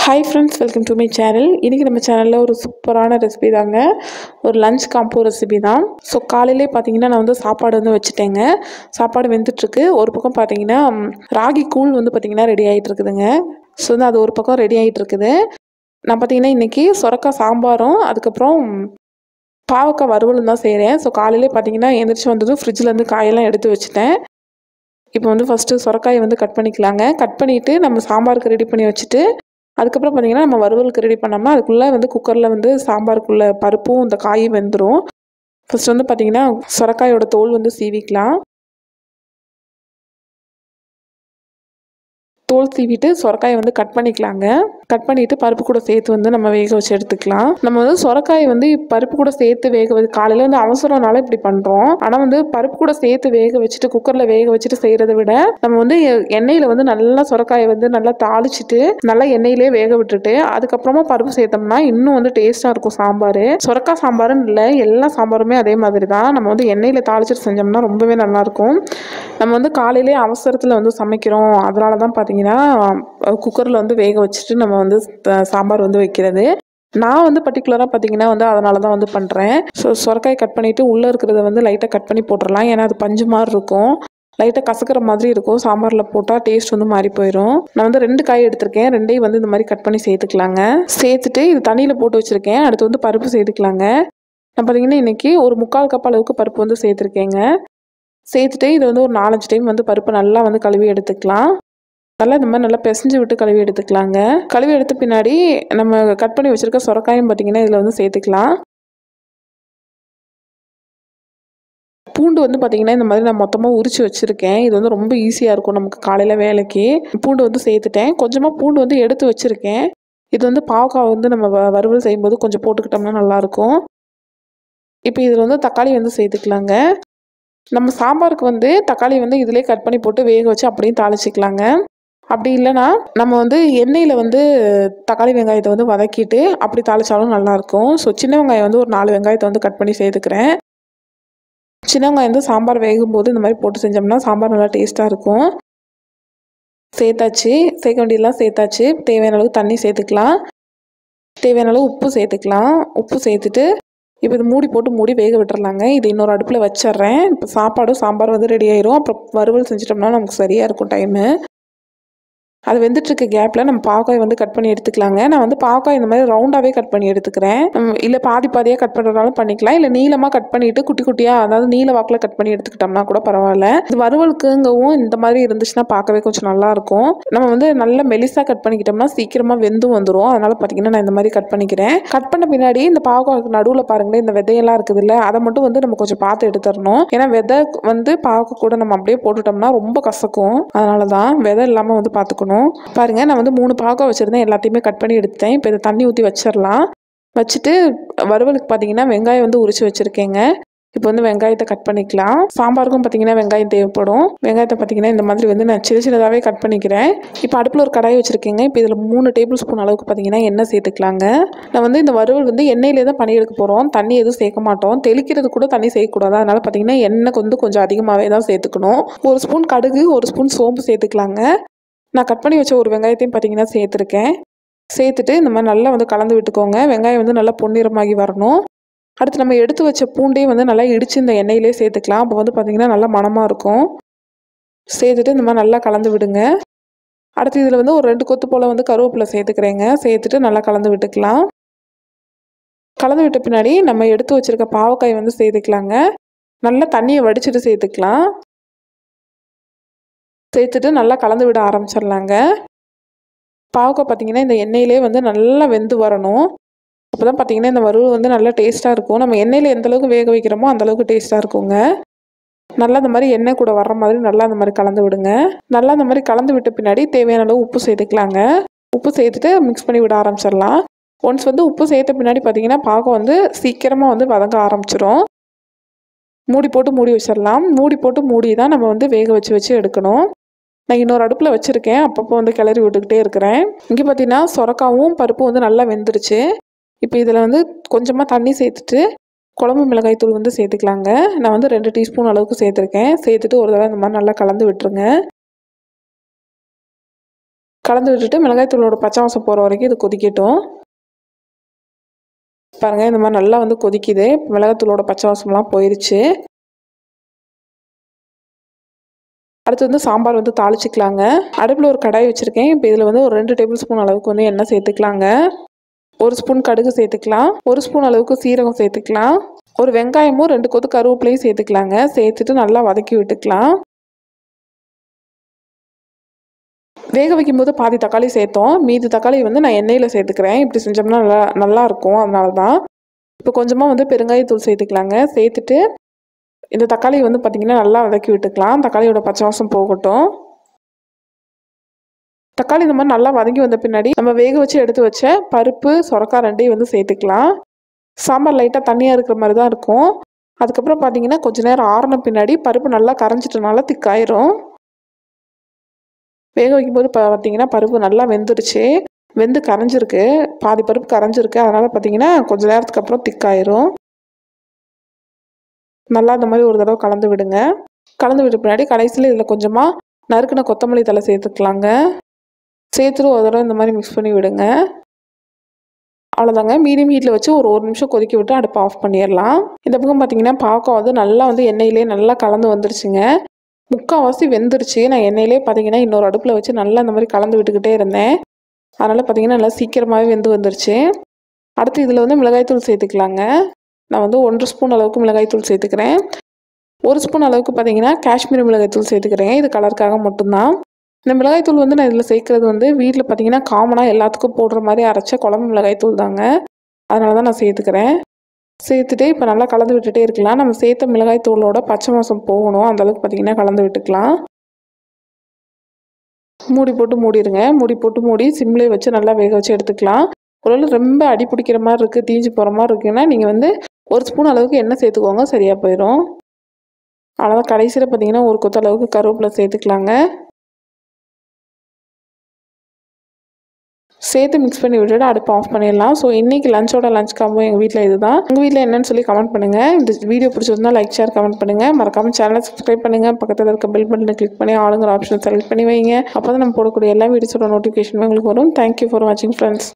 Hi friends, welcome to my channel. இன்றைக்கி நம்ம சேனலில் ஒரு சூப்பரான ரெசிபி தாங்க. ஒரு லஞ்ச் காம்போ ரெசிபி தான். ஸோ காலையிலே பார்த்தீங்கன்னா நான் வந்து சாப்பாடு வந்து வச்சுட்டேங்க. சாப்பாடு வெந்துட்டுருக்கு. ஒரு பக்கம் பார்த்தீங்கன்னா ராகி கூழ் வந்து பார்த்திங்கன்னா ரெடி ஆகிட்டு இருக்குதுங்க. ஸோ வந்து அது ஒரு பக்கம் ரெடி ஆகிட்டு இருக்குது. நான் பார்த்தீங்கன்னா இன்றைக்கி சொரக்காய் சாம்பாரும் அதுக்கப்புறம் பாவக்காய் வறுவலும் தான் செய்கிறேன். ஸோ காலையிலே பார்த்தீங்கன்னா எந்திரிச்சு வந்ததும் ஃப்ரிட்ஜிலேருந்து காயெல்லாம் எடுத்து வச்சுட்டேன். இப்போ வந்து ஃபஸ்ட்டு சொரக்காயை வந்து கட் பண்ணிக்கலாங்க. கட் பண்ணிவிட்டு நம்ம சாம்பாருக்கு ரெடி பண்ணி வச்சுட்டு அதுக்கப்புறம் பார்த்தீங்கன்னா நம்ம வறுவலுக்கு ரெடி பண்ணோம்னா அதுக்குள்ளே வந்து குக்கரில் வந்து சாம்பாருக்குள்ளே பருப்பும் இந்த காயும் வெந்துடும். ஃபஸ்ட் வந்து பார்த்தீங்கன்னா சொரக்காயோட தோல் வந்து சீவிக்கலாம். தோல் சீவிட்டு சொரக்காயை வந்து கட் பண்ணிக்கலாங்க. கட் பண்ணிவிட்டு பருப்பு கூட சேர்த்து வந்து நம்ம வேக வச்சு எடுத்துக்கலாம். நம்ம வந்து சொரக்காயை வந்து பருப்பு கூட சேர்த்து வேக வச்சு காலையில் வந்து அவசரம்னால இப்படி பண்ணுறோம். ஆனால் வந்து பருப்பு கூட சேர்த்து வேக வச்சுட்டு குக்கரில் வேக வச்சுட்டு செய்கிறத விட நம்ம வந்து எண்ணெயில் வந்து நல்லா சொரக்காயை வந்து நல்லா தாளிச்சிட்டு நல்லா எண்ணெயிலே வேக விட்டுட்டு அதுக்கப்புறமா பருப்பு சேர்த்தோம்னா இன்னும் வந்து டேஸ்ட்டாக இருக்கும் சாம்பார். சொரக்காய் சாம்பாருன்னு இல்லை, எல்லா சாம்பாருமே அதே மாதிரி தான். நம்ம வந்து எண்ணெயில் தாளிச்சிட்டு செஞ்சோம்னா ரொம்பவே நல்லாயிருக்கும். நம்ம வந்து காலையிலே அவசரத்தில் வந்து சமைக்கிறோம், அதனால தான் பார்த்தீங்கன்னா குக்கரில் வந்து வேக வச்சுட்டு நம்ம வந்து சாம்பார் வந்து வைக்கிறது. நான் வந்து பர்டிகுலராக பார்த்தீங்கன்னா வந்து அதனால தான் வந்து பண்ணுறேன். ஸோ சொரக்காய் கட் பண்ணிவிட்டு உள்ளே இருக்கிறத வந்து லைட்டாக கட் பண்ணி போட்டுடலாம். ஏன்னா அது பஞ்சு மாதிரி இருக்கும், லைட்டாக கசக்கிற மாதிரி இருக்கும். சாம்பாரில் போட்டால் டேஸ்ட் வந்து மாறி போயிடும். நான் வந்து 2 காய் எடுத்திருக்கேன். 2ஐயும் வந்து இந்த மாதிரி கட் பண்ணி சேர்த்துக்கலாங்க. சேர்த்துட்டு இது தண்ணியில் போட்டு வச்சுருக்கேன். அடுத்து வந்து பருப்பு சேர்த்துக்கலாங்க. நான் பார்த்தீங்கன்னா இன்றைக்கி ஒரு 3/4 கப் அளவுக்கு பருப்பு வந்து சேர்த்துருக்கேங்க. சேர்த்துட்டு இதை வந்து ஒரு 4-5 டைம் வந்து பருப்பு நல்லா வந்து கழுவி எடுத்துக்கலாம். நல்லா இந்த மாதிரி நல்லா பிசைஞ்சு விட்டு கழுவி எடுத்துக்கலாங்க. கழுவி எடுத்த பின்னாடி நம்ம கட் பண்ணி வச்சுருக்க சொரக்காயும் பார்த்தீங்கன்னா இதில் வந்து சேர்த்துக்கலாம். பூண்டு வந்து பார்த்திங்கன்னா இந்த மாதிரி நான் மொத்தமாக உரித்து வச்சுருக்கேன். இது வந்து ரொம்ப ஈஸியாக இருக்கும் நமக்கு காலையில் வேலைக்கு. பூண்டு வந்து சேர்த்துட்டேன். கொஞ்சமாக பூண்டு வந்து எடுத்து வச்சுருக்கேன். இது வந்து பாவக்காய் வந்து நம்ம வறுவல் செய்யும்போது கொஞ்சம் போட்டுக்கிட்டோம்னா நல்லாயிருக்கும். இப்போ இதில் வந்து தக்காளி வந்து சேர்த்துக்கலாங்க. நம்ம சாம்பாருக்கு வந்து தக்காளி வந்து இதிலே கட் பண்ணி போட்டு வேக வச்சு அப்படியும் தாளிச்சிக்கலாங்க. அப்படி இல்லைனா நம்ம வந்து எண்ணெயில் வந்து தக்காளி வெங்காயத்தை வந்து வதக்கிட்டு அப்படி தாளித்தாலும் நல்லாயிருக்கும். ஸோ சின்ன வெங்காயம் வந்து ஒரு 4 வெங்காயத்தை வந்து கட் பண்ணி சேர்த்துக்கிறேன். சின்ன வெங்காயம் வந்து சாம்பார் வேகும்போது இந்த மாதிரி போட்டு செஞ்சோம்னா சாம்பார் நல்லா டேஸ்ட்டாக இருக்கும். சேர்த்தாச்சு, சேர்க்க வேண்டியதெல்லாம் சேர்த்தாச்சு. தேவையான அளவு தண்ணி சேர்த்துக்கலாம். தேவையான அளவு உப்பு சேர்த்துக்கலாம். உப்பு சேர்த்துட்டு இப்போ இது மூடி வேக விட்டுறலாங்க. இது இன்னொரு அடுப்பில் வச்சிட்றேன். இப்போ சாப்பாடும் சாம்பார் வந்து ரெடி ஆயிரும். அப்புறம் வறுவல் செஞ்சிட்டோம்னா நமக்கு சரியாக இருக்கும் டைமு. அது வெந்துட்டுருக்க கேப்பில் நம்ம பாவக்காய் வந்து கட் பண்ணி எடுத்துக்கலாங்க. நான் வந்து பாவக்காய் இந்த மாதிரி ரவுண்டாகவே கட் பண்ணி எடுத்துக்கிறேன். இல்லை பாதியாக கட் பண்ணுறதாலும் பண்ணிக்கலாம். இல்லை நீளமாக கட் பண்ணிவிட்டு குட்டி குட்டியாக, அதாவது நீல வாக்கில் கட் பண்ணி எடுத்துக்கிட்டோம்னா கூட பரவாயில்ல. இது வறுவலுக்குங்கவும் இந்த மாதிரி இருந்துச்சுன்னா பார்க்கவே கொஞ்சம் நல்லாயிருக்கும். நம்ம வந்து நல்ல மெலிசாக கட் பண்ணிக்கிட்டோம்னா சீக்கிரமாக வெந்தும் வந்துடும். அதனால் பார்த்தீங்கன்னா நான் இந்த மாதிரி கட் பண்ணிக்கிறேன். கட் பண்ண பின்னாடி இந்த பாவக்காய்க்கு நடுவில் பாருங்களேன், இந்த விதையெல்லாம் இருக்குது இல்லை, அதை மட்டும் வந்து நம்ம கொஞ்சம் பார்த்து எடுத்துடணும். ஏன்னா விதை வந்து பாவக்காய் கூட நம்ம அப்படியே போட்டுட்டோம்னா ரொம்ப கசக்கும். அதனால தான் விதை இல்லாமல் வந்து பார்த்துக்கணும். பாருங்க, நான் வந்து 3 பாவக்காய் வச்சிருந்தேன். எல்லாத்தையுமே கட் பண்ணி எடுத்தேன். இப்போ இதை தண்ணி ஊற்றி வச்சிடலாம். வச்சுட்டு வறுவலுக்கு பார்த்தீங்கன்னா வெங்காயம் வந்து உரிச்சு வச்சிருக்கேங்க. இப்போ வந்து வெங்காயத்தை கட் பண்ணிக்கலாம். சாம்பாருக்கும் பார்த்தீங்கன்னா வெங்காயம் தேவைப்படும். வெங்காயத்தை பார்த்தீங்கன்னா இந்த மாதிரி வந்து நான் சின்னதாகவே கட் பண்ணிக்கிறேன். இப்போ அடுப்பில் ஒரு கடாய் வச்சுருக்கேங்க. இப்போ இதில் 3 டேபிள் ஸ்பூன் அளவுக்கு பார்த்தீங்கன்னா எண்ணெய் சேர்த்துக்கலாங்க. நான் வந்து இந்த வறுவல் வந்து எண்ணெயிலே தான் பண்ணி எடுக்க போகிறோம். தண்ணி எதுவும் சேர்க்க மாட்டோம். தெளிக்கிறது கூட தண்ணி சேர்க்கக்கூடாது. அதனால் பார்த்தீங்கன்னா எண்ணெய் வந்து கொஞ்சம் அதிகமாகவே தான் சேர்த்துக்கணும். 1 ஸ்பூன் கடுகு, 1 ஸ்பூன் சோம்பு சேர்த்துக்கலாங்க. நான் கட் பண்ணி வச்ச ஒரு வெங்காயத்தையும் பார்த்தீங்கன்னா சேர்த்துருக்கேன். சேர்த்துட்டு இந்த மாதிரி நல்லா வந்து கலந்து விட்டுக்கோங்க. வெங்காயம் வந்து நல்லா பொன்னிறமாகி வரணும். அடுத்து நம்ம எடுத்து வச்ச பூண்டையும் வந்து நல்லா இடித்து இந்த எண்ணெயிலே சேர்த்துக்கலாம். அப்போ வந்து பார்த்திங்கன்னா நல்லா மணமாக இருக்கும். சேர்த்துட்டு இந்த மாதிரி நல்லா கலந்து விடுங்க. அடுத்து இதில் வந்து ஒரு 2 கொத்து போல் வந்து கருவேப்பிலை சேர்த்துக்கிறேங்க. சேர்த்துட்டு நல்லா கலந்து விட்டுக்கலாம். கலந்து விட்ட பின்னாடி நம்ம எடுத்து வச்சுருக்க பாவக்காய் வந்து சேர்த்துக்கலாங்க. நல்லா தண்ணியை வடிச்சிட்டு சேர்த்துக்கலாம். சேர்த்துட்டு நல்லா கலந்து விட ஆரம்பிச்சிடலாங்க. பாவக்காய் பார்த்தீங்கன்னா இந்த எண்ணெயிலே வந்து நல்லா வெந்து வரணும். அப்போ தான் பார்த்தீங்கன்னா இந்த வறுவல் வந்து நல்லா டேஸ்ட்டாக இருக்கும். நம்ம எண்ணெயில் எந்தளவுக்கு வேக வைக்கிறோமோ அந்தளவுக்கு டேஸ்ட்டாக இருக்குங்க. நல்லா இந்த மாதிரி எண்ணெய் கூட வர்ற மாதிரி நல்லா இந்த மாதிரி கலந்து விடுங்க. நல்லா இந்த மாதிரி கலந்து விட்ட பின்னாடி தேவையான அளவு உப்பு சேர்த்துக்கலாங்க. உப்பு சேர்த்துட்டு மிக்ஸ் பண்ணி விட ஆரம்பிச்சிடலாம். ஒன்ஸ் வந்து உப்பு சேர்த்த பின்னாடி பார்த்தீங்கன்னா பாவக்காய் வந்து சீக்கிரமாக வந்து வதங்க ஆரம்பிச்சிடும். மூடி வச்சிடலாம். மூடி தான் நம்ம வந்து வேக வச்சு எடுக்கணும். நான் இன்னொரு அடுப்பில் வச்சுருக்கேன். அப்பப்போ வந்து கிளறி விட்டுக்கிட்டே இருக்கிறேன். இங்கே பார்த்தீங்கன்னா சொரக்காவும் பருப்பும் வந்து நல்லா வெந்துருச்சு. இப்போ இதில் வந்து கொஞ்சமாக தண்ணி சேர்த்துட்டு குழம்பு மிளகாய் தூள் வந்து சேர்த்துக்கலாங்க. நான் வந்து 2 டீஸ்பூன் அளவுக்கு சேர்த்துருக்கேன். சேர்த்துட்டு ஒரு தடவை இந்த மாதிரி நல்லா கலந்து விட்டுருங்க. கலந்து விட்டுட்டு மிளகாய் தூளோட பச்சை வாசம் போகிற வரைக்கும் இது கொதிக்கட்டும். பாருங்கள், இந்த மாதிரி நல்லா வந்து கொதிக்குது. மிளகாய் தூளோட பச்சை வாசம்லாம் போயிடுச்சு. அடுத்து வந்து சாம்பார் வந்து தாளிச்சிக்கலாங்க. அடுப்பில் ஒரு கடாய் வச்சுருக்கேன். இப்போ இதில் வந்து ஒரு 2 டேபிள் ஸ்பூன் அளவுக்கு வந்து எண்ணெய் சேர்த்துக்கலாங்க. 1 ஸ்பூன் கடுகு சேர்த்துக்கலாம். 1 ஸ்பூன் அளவுக்கு சீரகம் சேர்த்துக்கலாம். ஒரு வெங்காயமும் 2 கொத்து கருவேப்பிலையும் சேர்த்துக்கலாங்க. சேர்த்துட்டு நல்லா வதக்கி விட்டுக்கலாம். வேக வைக்கும்போது பாதி தக்காளி சேர்த்தோம். மீதி தக்காளி வந்து நான் எண்ணெயில் சேர்த்துக்கிறேன். இப்படி செஞ்சோம்னா நல்லா இருக்கும். அதனால தான். இப்போ கொஞ்சமாக வந்து பெருங்காயத்தூள் சேர்த்துக்கலாங்க. சேர்த்துட்டு இந்த தக்காளி வந்து பார்த்திங்கன்னா நல்லா வதக்கி விட்டுக்கலாம். தக்காளியோட பச்சை வாசம் போகட்டும். தக்காளி இந்த மாதிரி நல்லா வதங்கி வந்த பின்னாடி நம்ம வேக வச்சு எடுத்து வச்ச பருப்பு, சொரக்காய் 2ஐயும் வந்து சேர்த்துக்கலாம். சாம்பார் லைட்டாக தண்ணியாக இருக்கிற மாதிரி தான் இருக்கும். அதுக்கப்புறம் பார்த்தீங்கன்னா கொஞ்சம் நேரம் ஆறின பின்னாடி பருப்பு நல்லா கரைஞ்சிட்டனால திக்காயிரும். வேக வைக்கும்போது பார்த்தீங்கன்னா பருப்பு நல்லா வெந்துருச்சு. வெந்து கரைஞ்சிருக்கு. பாதி பருப்பு கரைஞ்சிருக்கு. அதனால் பார்த்தீங்கன்னா கொஞ்சம் நேரத்துக்கு அப்புறம் திக்காயிரும். நல்லா இந்த மாதிரி ஒரு தடவை கலந்து விடுங்க. கலந்து விட்ட பின்னாடி கடைசியில் இதில் கொஞ்சமாக நறுக்கின கொத்தமல்லி தழை சேர்த்துக்கலாங்க. சேர்த்துட்டு ஒரு தடவை இந்த மாதிரி மிக்ஸ் பண்ணி விடுங்க. அவ்வளோதாங்க. மீடியம் ஹீட்டில் வச்சு ஒரு 1 நிமிஷம் கொதிக்க விட்டு அடுப்பை ஆஃப் பண்ணிடலாம். இந்த பக்கம் பார்த்தீங்கன்னா பாவக்காய் வந்து நல்லா வந்து எண்ணெயிலே நல்லா கலந்து வந்துருச்சுங்க. முக்கால்வாசி வெந்துருச்சு. நான் எண்ணெயிலே பார்த்தீங்கன்னா இன்னொரு அடுப்பில் வச்சு நல்லா இந்த மாதிரி கலந்து விட்டுக்கிட்டே இருந்தேன். அதனால் பார்த்தீங்கன்னா நல்லா சீக்கிரமாகவே வெந்து வந்துருச்சு. அடுத்து இதில் வந்து மிளகாய்த்தூள் சேர்த்துக்கலாங்க. நான் வந்து 1 ஸ்பூன் அளவுக்கு மிளகாய்த்தூள் சேர்த்துக்கிறேன். 1 ஸ்பூன் அளவுக்கு பார்த்தீங்கன்னா காஷ்மீரி மிளகாய்த்தூள் சேர்த்துக்கிறேன். இது கலருக்காக மட்டும்தான். இந்த மிளகாய்த்தூள் வந்து நான் இதில் சேர்க்குறது வந்து வீட்டில் பார்த்தீங்கன்னா காமனாக எல்லாத்துக்கும் போடுற மாதிரி அரைச்ச குழம்பு மிளகாய்த்தூள் தாங்க. அதனால தான் நான் சேர்த்துக்கிறேன். சேர்த்துட்டு இப்போ நல்லா கலந்து விட்டுட்டே இருக்கலாம். நம்ம சேர்த்த மிளகாய்த்தூளோட பச்சை வாசம் போகணும். அந்தளவுக்கு பார்த்தீங்கன்னா கலந்து விட்டுக்கலாம். மூடி போட்டு மூடிடுங்க. மூடி சிம்லேயே வச்சு நல்லா வேக வச்சு எடுத்துக்கலாம். ஒருவேளை ரொம்ப அடி பிடிக்கிற மாதிரி இருக்குது, தீஞ்சு போகிற மாதிரி இருக்குன்னா நீங்கள் வந்து 1 ஸ்பூன் அளவுக்கு எண்ணெய் சேர்த்துக்கோங்க. சரியாக போயிடும். அவ்வளோதான். கடைசியில் பார்த்தீங்கன்னா ஒரு கொத்த அளவுக்கு கருவேப்பிலை சேர்த்துக்கலாங்க. சேர்த்து மிக்ஸ் பண்ணி விட்டுட்டு அடுப்பு ஆஃப் பண்ணிடலாம். ஸோ இன்றைக்கி லஞ்ச் காம்போ எங்கள் வீட்டில் இதுதான். உங்கள் வீட்டில் என்னன்னு சொல்லி கமெண்ட் பண்ணுங்கள். இந்த வீடியோ பிடிச்சிருந்தா லைக், ஷேர், கமெண்ட் பண்ணுங்கள். மறக்காமல் சேனலை சப்ஸ்கிரைப் பண்ணுங்கள். பக்கத்தில் இருக்க பெல் பட்டனை கிளிக் பண்ணி ஆளுங்கிற ஆப்ஷன் செலக்ட் பண்ணி வைங்க. அப்போ தான் நம்ம போடக்கூடிய எல்லா வீடியோஸோட நோட்டிஃபிகேஷனுமே உங்களுக்கு வரும். தேங்க்யூ ஃபார் வாட்சிங் ஃப்ரெண்ட்ஸ்.